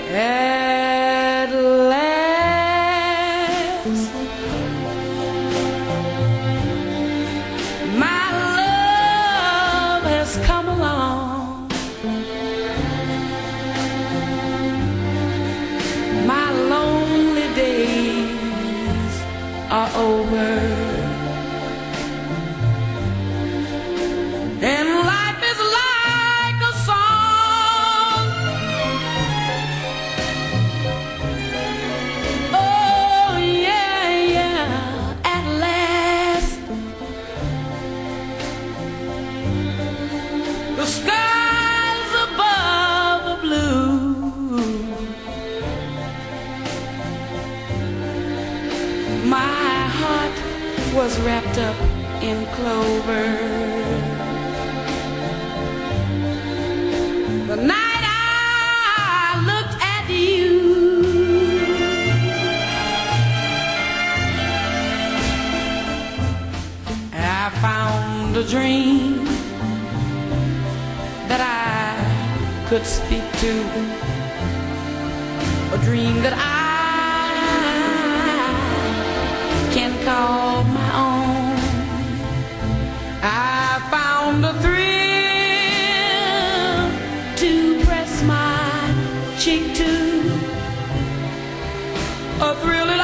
At last, my love has come along. My lonely days are over, and life is like a song. Oh yeah, yeah, at last the skies above are blue. My heart was wrapped up in clover. The night I looked at you, I found a dream that I could speak to, a dream that I can call my own. I found a thrill to press my cheek to, a thrill